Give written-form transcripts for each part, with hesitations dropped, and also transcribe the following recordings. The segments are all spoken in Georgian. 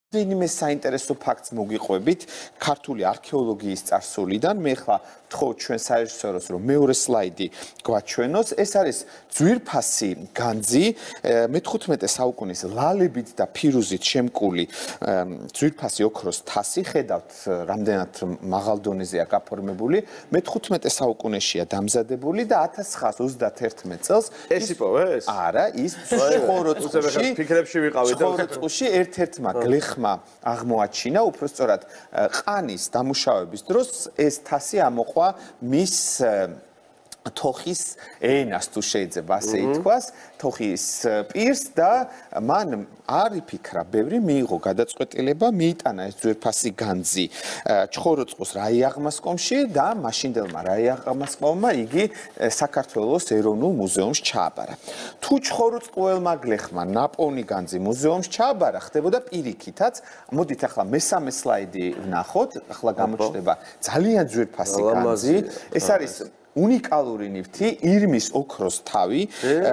Დინიმე საინტერესო ფაქტს მოგიყვებით ქართული არქეოლოგიის წარსულიდან. მე ხლა ვთხოვ ჩვენ საერთაშორისოს რომ მეორე სლაიდი გვაჩვენოს. ეს არის ძვირფასი განძი მე-15 საუკუნის ლალებით და ფირუზით შემკული ძვირფასი ოქროს თასი. ხედავთ რამდენად მაღალ დონეზეა გაფორმებული. მე-15 საუკუნეშია დამზადებული და 1931 წელს ეს იპოვე ეს? არა, ის ხოროწყუში ფიქრებში ვიყავით და ხოროწყუში ერთ-ერთმა გლეხმა აღმოაჩინა, უბრალოდ ყანის დამუშავების დროს ეს თასი ამოყვა მის თოხის ენას თუ შეიძლება ასე ითქვას, თოხის პირს და მან არ იფიქრა ბევრი, მიიღო გადაწყვეტილება, მიიტანა ეს ძვირფასი განძი ჩხოროწყუს რაიაღმასკომში და მაშინდელმა რაიაღმასკომმა იგი საქართველოს ეროვნულ მუზეუმს ჩააბარა. თუ ჩხოროწყუელმა გლეხმა ნაპოვნი განძი მუზეუმს ჩააბარა, ხდებოდა პირიქითაც. მოდით ახლა მესამე სლაიდი ვნახოთ, ახლა გამოჩნდება ძალიან ძვირფასი განძი. ეს არის უნიკალური ნივთი, ირმის ოქროს თავი.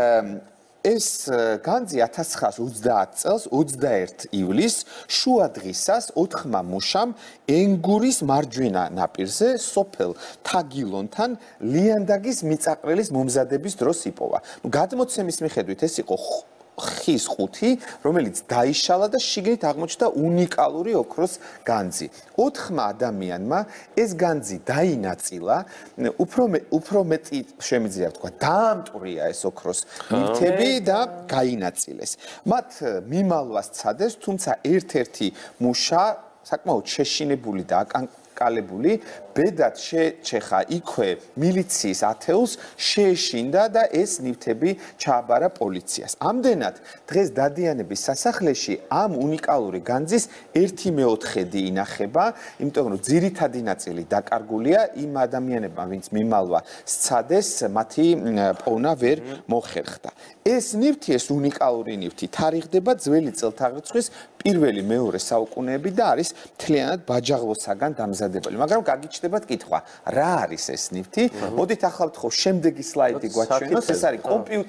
ეს განძი 1930 წელს 21 ივლისს შუადღისას 4 მუშამ ენგურის მარჯვენა ნაპირზე სოფელ თაგილონთან ლიანდაგის მიწაყრილის მომზადების დროს იპოვა. გადმოცემის მიხედვით ეს იყო ხის ხუთი, რომელიც დაიშალა და შიგნით აღმოჩნდა უნიკალური ოქროს განძი. 4 ადამიანმა ეს განძი დაინაწილა, უფრო მეტი შემიძლია ვთქვა, დაამტვრია ეს ოქროს ნივთები და გაინაწილეს. მათ მიმალვას ცადეს, თუმცა ერთ-ერთი მუშა საკმაოდ შეშინებული და აკანკალებული ბედად შეჩეხა იქვე მილიციის ათეულს, შეეშინდა და ეს ნივთები ჩააბარა პოლიციას. ამდენად დღეს დადიანების სასახლეში ამ უნიკალური განძის 1/4 ინახება, იმიტომ რომ ძირითადი ნაწილი დაკარგულია იმ ადამიანებმა, ვინც მიმალვა სცადეს, მათი პოვნა ვერ მოხერხდა. ეს ნივთი, ეს უნიკალური ნივთი თარიღდება ძველი წელთაღრიცხვის პირველი მეორე საუკუნეები და არის მთლიანად ბაჯაღვოსაგან დამზადებული. მაგრამ გაგიჩნდებათ კითხვა, რა არის ეს ნივთი? მოდით ახლა ვთხოვ, შემდეგი სლაიდი გვაჩვენოს. ეს არის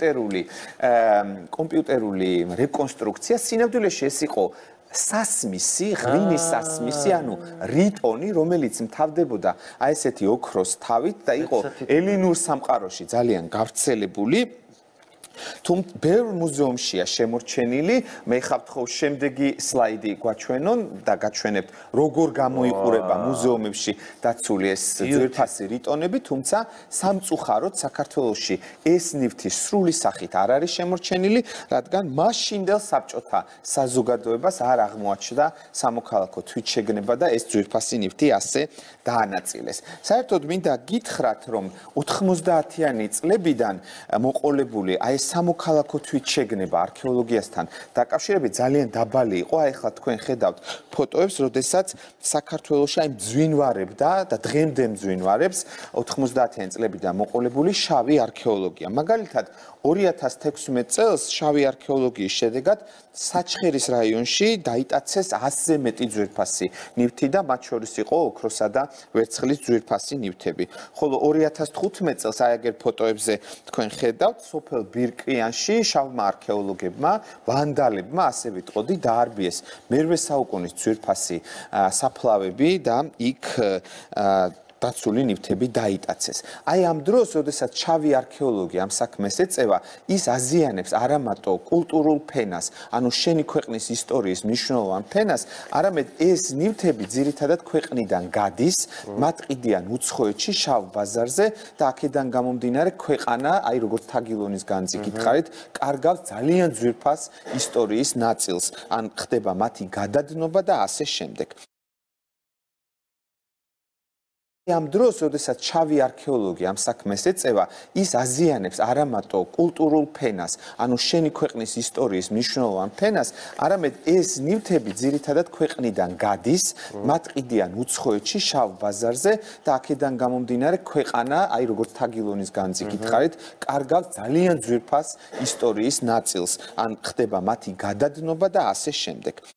კომპიუტერული რეკონსტრუქცია. სინამდვილეში ეს იყო სასმისი, ღვინის სასმისი, ანუ რიტონი, რომელიც მთავდებოდა აი ესეთი ოქროს თავით და იყო ელინურ სამყაროში ძალიან გავრცელებული. თუმცა ბევრ მუზეუმშია შემორჩენილი. მე ხავთხოვ შემდეგი სლაიდი გვაჩვენონ და გაჩვენებთ როგორ გამოიყურება მუზეუმებში დაცული ეს ძვირფასი რიტონები, თუმცა სამწუხაროდ საქართველოში ეს ნივთი სრული სახით არ არის შემორჩენილი, რადგან მაშინდელ საბჭოთა საზოგადოებას არ აღმოაჩნდა სამოქალაქო თვითშეგნება და ეს ძვირფასი ნივთი ასე დაანაწილეს. საერთოდ მინდა გითხრათ, რომ 90-იანი წლებიდან მოყოლებული აი სამოქალაქო თვითშეგნება არქეოლოგიასთან დაკავშირებით ძალიან დაბალი იყო. აი ახლა თქვენ ხედავთ ფოტოებს, როდესაც საქართველოში აი მძვინვარებდა და დღემდე მძვინვარებს 90-იანი წლებიდან მოყოლებული შავი არქეოლოგია. მაგალითად 2016 წელს შავი არქეოლოგიის შედეგად საჩხერის რაიონში დაიტაცეს 100-ზე მეტი ძვირფასი ნივთი და მათ შორის იყო ოქროსა და ვერცხლის ძვირფასი ნივთები. ხოლო 2015 წელს აი აგერ ფოტოებზე თქვენ ხედავთ სოფელ ბირკიანში შავმა არქეოლოგებმა, ვანდალებმა, ასე ვიტყოდი, დაარბიეს მერვე საუკუნის ძვირფასი საფლავები და იქ დაცული ნივთები დაიტაცეს. აი ამ დროს, როდესაც შავი არქეოლოგია ამ საქმეს ეწევა, ის აზიანებს არა მარტო კულტურულ ფენას, ანუ შენი ქვეყნის ისტორიის მნიშვნელოვან ფენას, არამედ ეს ნივთები ძირითადად ქვეყნიდან გადის, მათ ყიდიან უცხოეთში შავ ბაზარზე და აქედან გამომდინარე ქვეყანა, აი როგორც თაგილონის განძი გითხარით, კარგავს ძალიან ძვირფას ისტორიის ნაწილს, ან ხდება მათი გადადნობა და ასე შემდეგ. ამ დროს, როდესაც შავი არქეოლოგია ამ საქმეს ეწევა, ის აზიანებს არა მარტო კულტურულ ფენას, ანუ შენი ქვეყნის ისტორიის მნიშვნელოვან ფენას, არამედ ეს ნივთები ძირითადად ქვეყნიდან გადის, მათ ყიდიან უცხოეთში შავ ბაზარზე და აქედან გამომდინარე ქვეყანა, აი როგორც თაგილონის განძი გითხარით, კარგავს ძალიან ძვირფას ისტორიის ნაწილს, ან ხდება მათი გადადნობა და ასე შემდეგ.